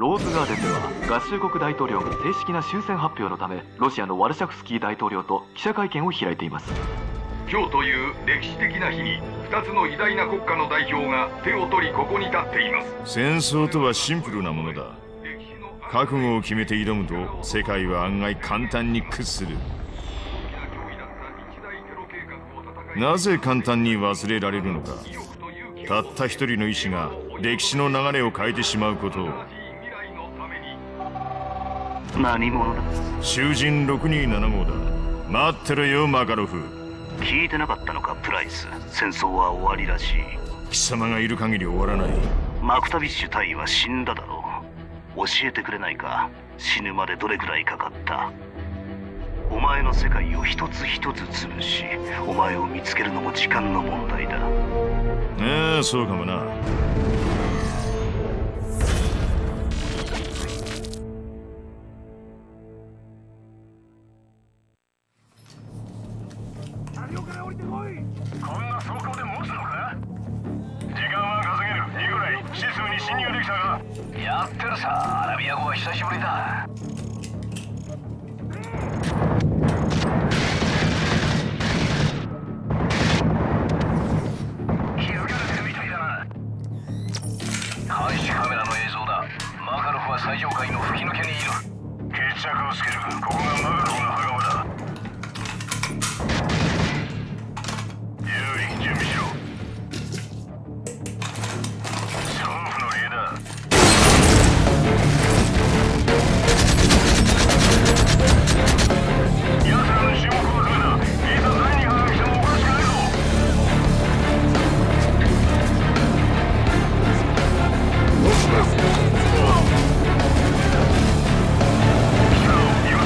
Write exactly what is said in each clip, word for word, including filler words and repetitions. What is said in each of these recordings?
ローズガーデンでは合衆国大統領が正式な終戦発表のためロシアのワルシャフスキー大統領と記者会見を開いています。 今日という歴史的な日にふたつの偉大な国家の代表が手を取りここに立っています。 戦争とはシンプルなものだ。覚悟を決めて挑むと世界は案外簡単に屈する。なぜ簡単に忘れられるのか。たった一人の意志が歴史の流れを変えてしまうことを。 何者だ。 囚人ろくにーななごうだ。待ってろよマカロフ。 聞いてなかったのかプライス。戦争は終わりらしい。 貴様がいる限り終わらない。 マクタビッシュ大尉は死んだだろう。教えてくれないか。死ぬまでどれくらいかかった。お前の世界を一つ一つ潰し、お前を見つけるのも時間の問題だ。 ああ、そうかもな。 やってるさ。アラビア語は久しぶりだ。気づかれてるみたいだな。監視カメラの映像だ。マカロフは最上階の吹き抜けにいる。決着をつける。ここがマカロフの墓場だ。ユーリ、準備しろ。ソーフのリーダー。奴らの注目を集めた。いざ何が来てもおかしくないぞ。力を言わ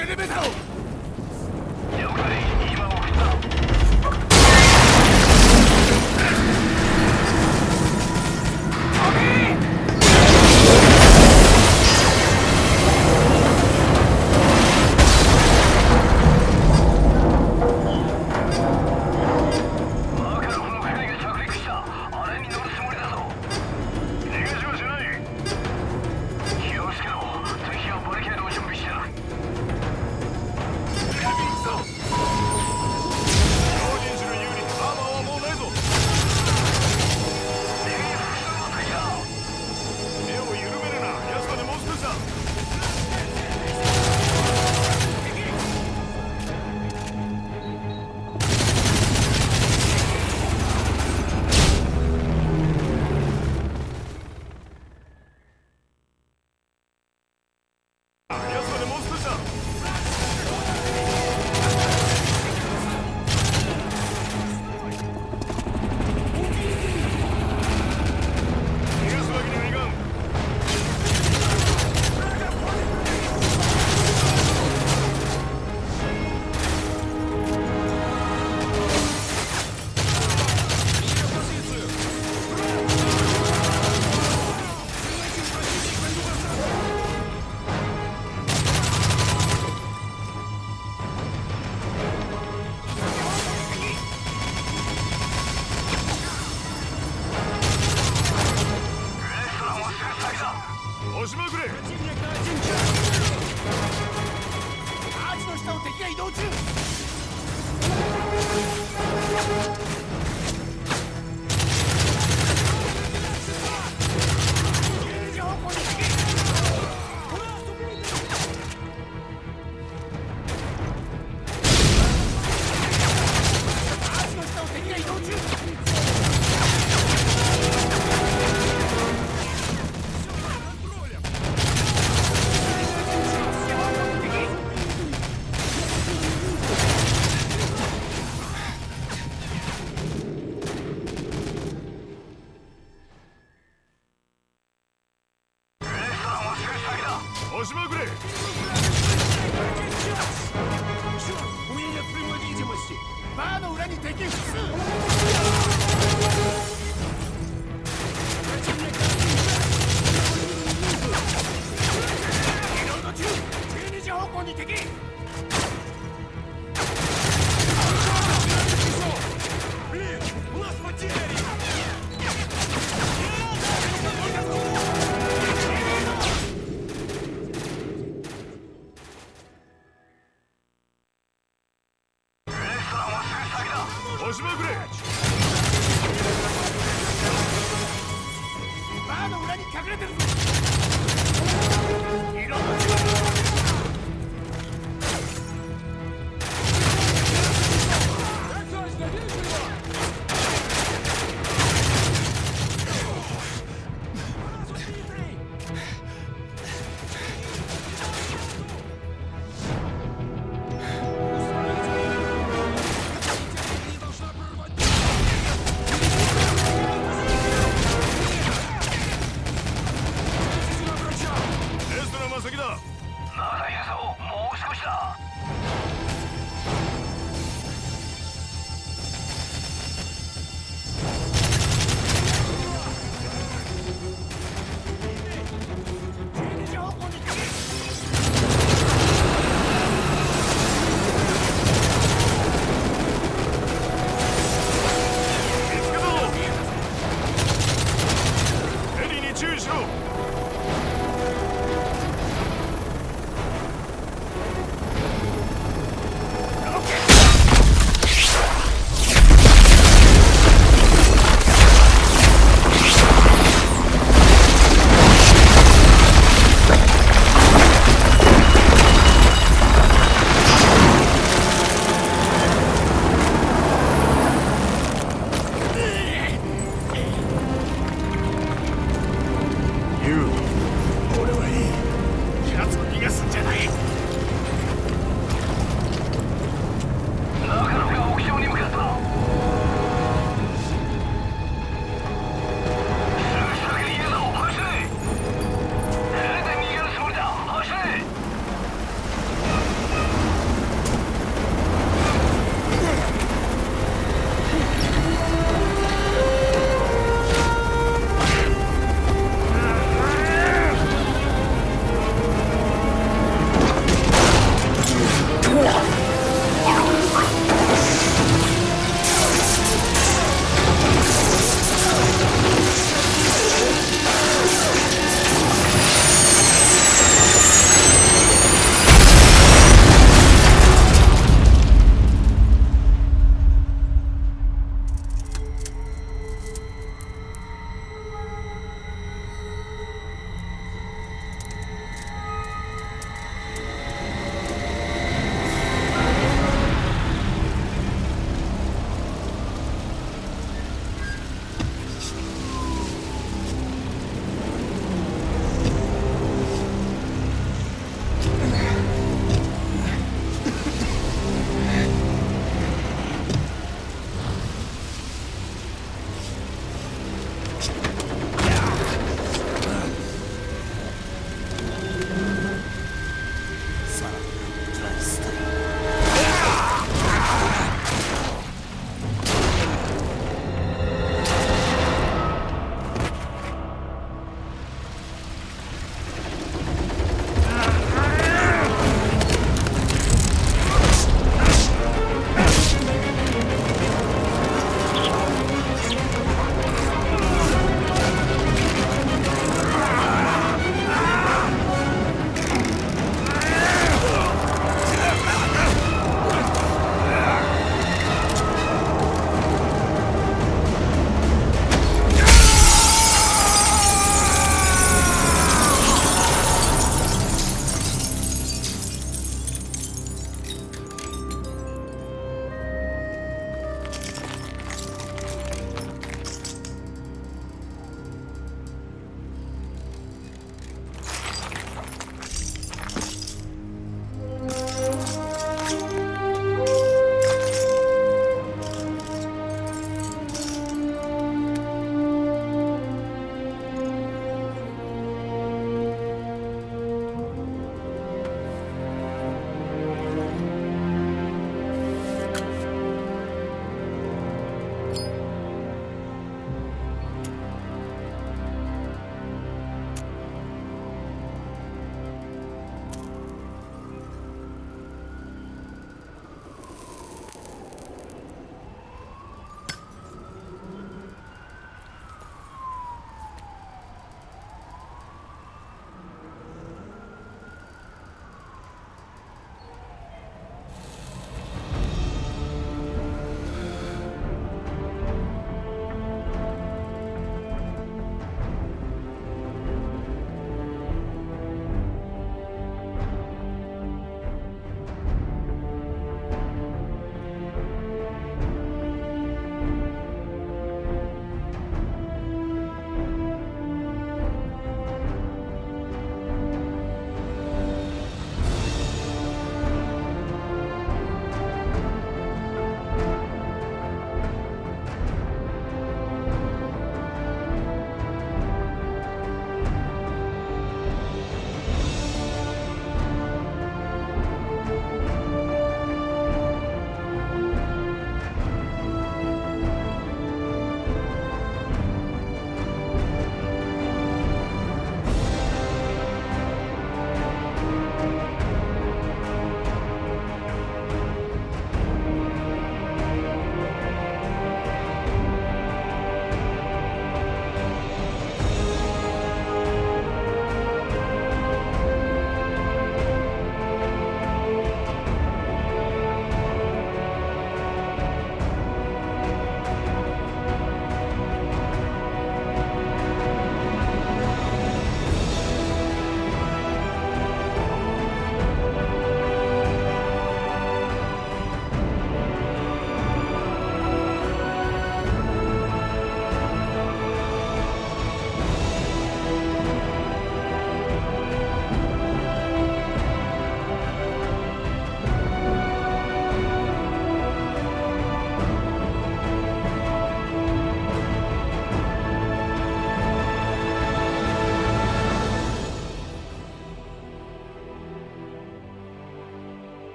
エレベーターを。了解、今送った。 バーの裏に隠れてるぞ。